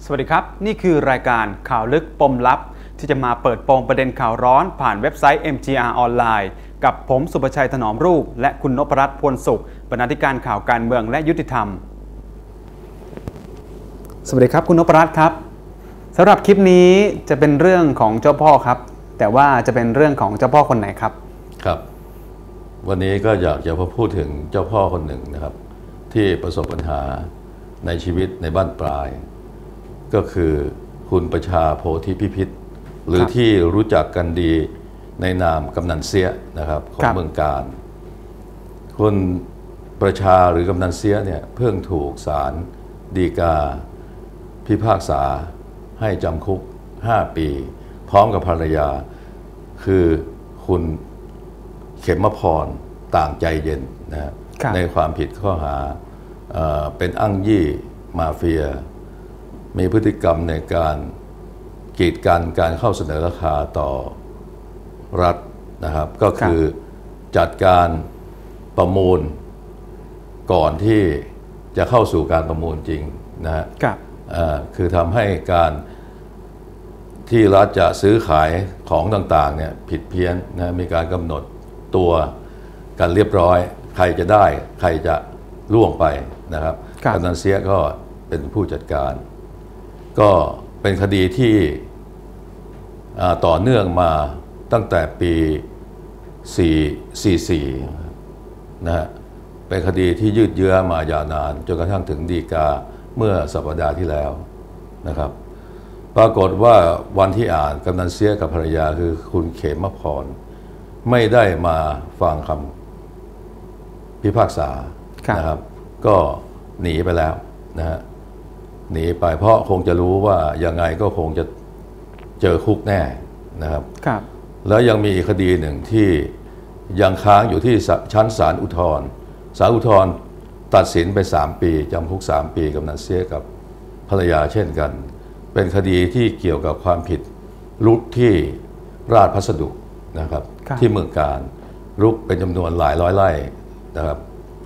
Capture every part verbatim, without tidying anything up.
สวัสดีครับนี่คือรายการข่าวลึกปมลับที่จะมาเปิดโปงประเด็นข่าวร้อนผ่านเว็บไซต์ เอ็ม จี อาร์ ออนไลน์กับผมสุประชัยถนอมรูปและคุณนพรัตน์พลสุขบรรณาธิการข่าวการเมืองและยุติธรรมสวัสดีครับคุณนพรัตน์ครับสำหรับคลิปนี้จะเป็นเรื่องของเจ้าพ่อครับแต่ว่าจะเป็นเรื่องของเจ้าพ่อคนไหนครับครับวันนี้ก็อยากจะพูดถึงเจ้าพ่อคนหนึ่งนะครับที่ประสบปัญหาในชีวิตในบ้านปลายก็คือคุณประชาโพธิพิพิธหรือที่รู้จักกันดีในนามกำนันเสียนะครับของเมืองกาญคุณประชาหรือกำนันเสียเนี่ยเพิ่งถูกศาลฎีกาพิพากษาให้จำคุกห้าปีพร้อมกับภรรยาคือคุณเขมพรต่างใจเย็นนะในความผิดข้อหาเป็นอ้างยี่มาเฟียมีพฤติกรรมในการกีดกันการเข้าเสนอราคาต่อรัฐนะครับก็คือจัดการประมูลก่อนที่จะเข้าสู่การประมูลจริงนะฮะคือทำให้การที่รัฐจะซื้อขายของต่างๆเนี่ยผิดเพี้ยนนะมีการกำหนดตัวกันเรียบร้อยใครจะได้ใครจะล่วงไปนะครับกำนันเสียก็เป็นผู้จัดการก็เป็นคดีที่ต่อเนื่องมาตั้งแต่ปีสี่สิบสี่นะฮะเป็นคดีที่ยืดเยื้อมายาวนานจนกระทั่งถึงฎีกาเมื่อสัปดาห์ที่แล้วนะครับปรากฏว่าวันที่อ่านกำนันเสียกับภรรยาคือคุณเขมพรไม่ได้มาฟังคำพิพากษานะครับก็หนีไปแล้วนะฮะหนีไปเพราะคงจะรู้ว่ายังไงก็คงจะเจอคุกแน่นะครับแล้วยังมีอีกคดีหนึ่งที่ยังค้างอยู่ที่ชั้นศาลอุทธรณ์ศาลอุทธรณ์ตัดสินไปสามปีจำคุกสามปีกำนันเสียกับภรรยาเช่นกันเป็นคดีที่เกี่ยวกับความผิดรุกที่ราชพัสดุนะครับที่เมืองกาญรุกเป็นจำนวนหลายร้อยไร่นะครับ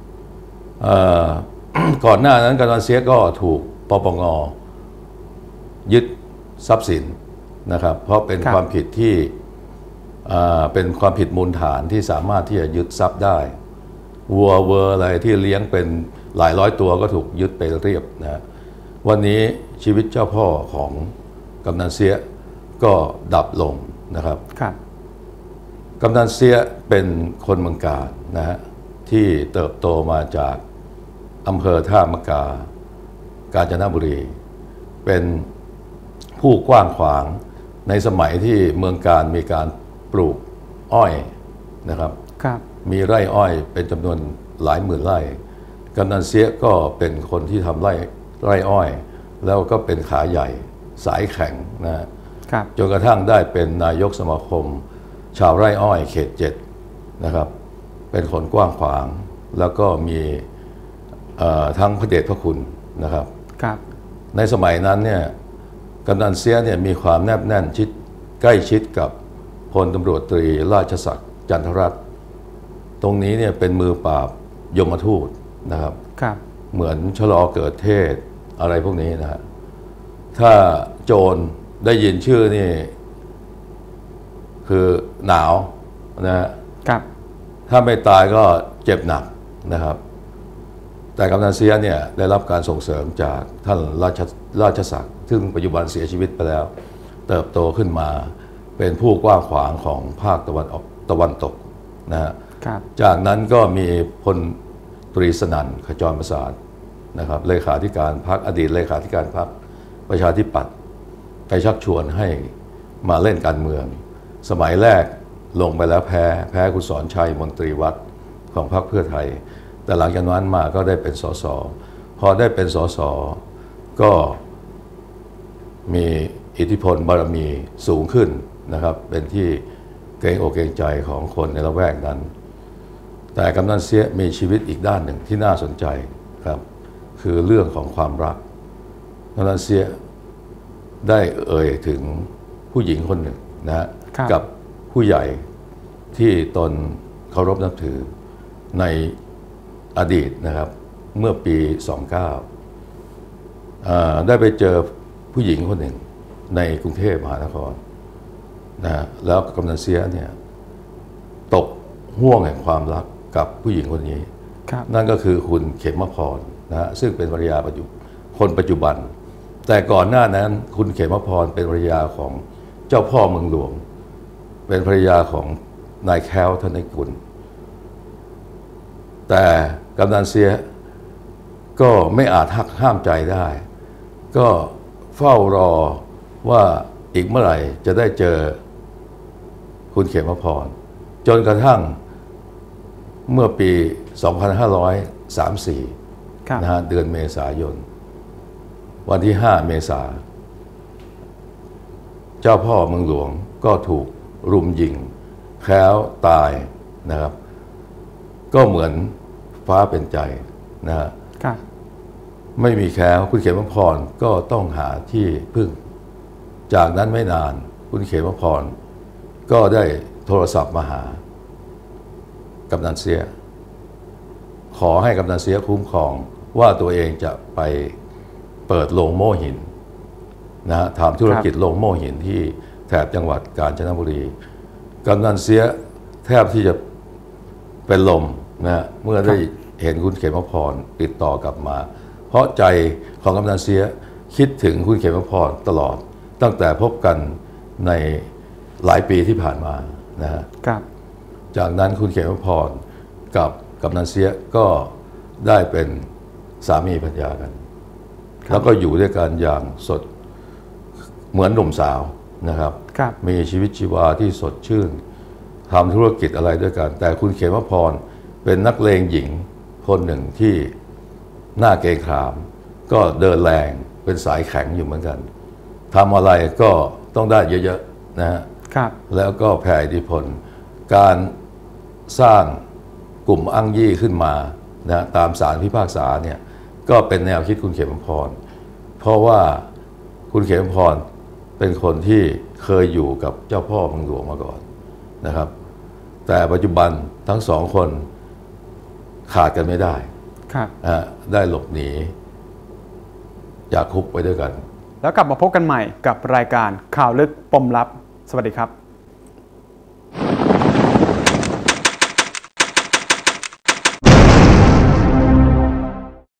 ก่อนหน้านั้นกำนันเสียก็ถูกปปงยึดทรัพย์สินนะครับเพราะเป็นความผิดที่เป็นความผิดมูลฐานที่สามารถที่จะยึดทรัพย์ได้วัวเวอร์อะไรที่เลี้ยงเป็นหลายร้อยตัวก็ถูกยึดไปเรียบนะวันนี้ชีวิตเจ้าพ่อของกำนันเสียก็ดับลงนะครับกำนันเสียเป็นคนเมืองกาญนะฮะที่เติบโตมาจากอำเภอท่ามะกากาญจนบุรีเป็นผู้กว้างขวางในสมัยที่เมืองกาญมีการปลูกอ้อยนะครับมีไร่อ้อยเป็นจำนวนหลายหมื่นไร่กำนันเสียก็เป็นคนที่ทำไร่ไร่อ้อยแล้วก็เป็นขาใหญ่สายแข็งนะจนกระทั่งได้เป็นนายกสมาคมชาวไร่อ้อยเขตเจ็ดนะครับเป็นคนกว้างขวางแล้วก็มีทั้งพระเดชพระคุณนะครับในสมัยนั้นเนี่ยกำนันเสียเนี่ยมีความแนบแน่นชิดใกล้ชิดกับพลตำรวจตรีราชศักดิ์จันทรัตน์ตรงนี้เนี่ยเป็นมือปราบยมทูตนะครับเหมือนชะลอเกิดเทศอะไรพวกนี้นะฮะถ้าโจรได้ยินชื่อนี่คือหนาวนะฮะถ้าไม่ตายก็เจ็บหนักนะครับแต่กำนันเสียเนี่ยได้รับการส่งเสริมจากท่านราชราชศักดิ์ซึ่งปัจจุบันเสียชีวิตไปแล้วเติบโตขึ้นมาเป็นผู้กว้างขวางของภาคตะวันออกตะวันตกนะฮะจากนั้นก็มีพลตรีสนั่นขจรประสาทนะครับเลขาธิการพรรคอดีตเลขาธิการพรรคประชาธิปัตย์ไปชักชวนให้มาเล่นการเมืองสมัยแรกลงไปแล้วแพ้แพ้คุณสอนชัยมนตรีวัดของพรรคเพื่อไทยแต่หลังจากนั้นมาก็ได้เป็นสสพอได้เป็นสสก็มีอิทธิพลบารมีสูงขึ้นนะครับเป็นที่เกรงอกเกรงใจของคนในละแวกนั้นแต่กำนันเสียมีชีวิตอีกด้านหนึ่งที่น่าสนใจครับคือเรื่องของความรักกำนันเสียได้เอ่ยถึงผู้หญิงคนหนึ่งนะฮะกับผู้ใหญ่ที่ตนเคารพนับถือในอดีตนะครับเมื่อปีสองเก้าได้ไปเจอผู้หญิงคนหนึ่งในกรุงเทพมหานครนะฮะแล้วกำนันเสียเนี่ยตกห่วงแห่งความรักกับผู้หญิงคนนี้นั่นก็คือคุณเขมพรนะฮะซึ่งเป็นภรรยาปัจจุคนปัจจุบันแต่ก่อนหน้านั้นคุณเขมพรเป็นภรรยาของเจ้าพ่อเมืองหลวงเป็นภรรยาของนายแค้วธนกุลแต่กำนันเสียก็ไม่อาจหักห้ามใจได้ก็เฝ้ารอว่าอีกเมื่อไหร่จะได้เจอคุณเขมพรจนกระทั่งเมื่อปี สองพันห้าร้อยสามสิบสี่ นะฮะเดือนเมษายนวันที่ห้าเมษาเจ้าพ่อเมืองหลวงก็ถูกรุมยิงแคล้วตายนะครับก็เหมือนฟ้าเป็นใจนะฮะไม่มีแคล้วคุณเขมพรก็ต้องหาที่พึ่งจากนั้นไม่นานคุณเขมพรก็ได้โทรศัพท์มาหากำนันเสียขอให้กำนันเสียคุ้มครองว่าตัวเองจะไปเปิดโรงโม่หินนะฮะทำธุรกิจโรงโม่หินที่แถบจังหวัดกาญจนบุรีกำนันเสียแทบที่จะเป็นลมนะเมื่อได้เห็นคุณเขมพรติดต่อกลับมาเพราะใจของกำนันเสียคิดถึงคุณเขมพรตลอดตั้งแต่พบกันในหลายปีที่ผ่านมานะฮะจากนั้นคุณเขมพรกับกำนันเสียก็ได้เป็นสามีภรรยากันแล้วก็อยู่ด้วยกันอย่างสดเหมือนหนุ่มสาวนะครับมีชีวิตชีวาที่สดชื่นทำธุรกิจอะไรด้วยกันแต่คุณเขมพรเป็นนักเลงหญิงคนหนึ่งที่หน้าเกรงขามก็เดินแรงเป็นสายแข็งอยู่เหมือนกันทำอะไรก็ต้องได้เยอะๆนะฮะแล้วก็แผ่อิทธิพลการสร้างกลุ่มอั้งยี่ขึ้นมานะตามศาลพิพากษาเนี่ยก็เป็นแนวคิดคุณเขมพรเพราะว่าคุณเขมพรเป็นคนที่เคยอยู่กับเจ้าพ่อเมืองหลวงมาก่อนนะครับแต่ปัจจุบันทั้งสองคนขาดกันไม่ได้ได้หลบหนีจากคุกไปด้วยกันแล้วกลับมาพบกันใหม่กับรายการข่าวลึกปมลับสวัสดีครับ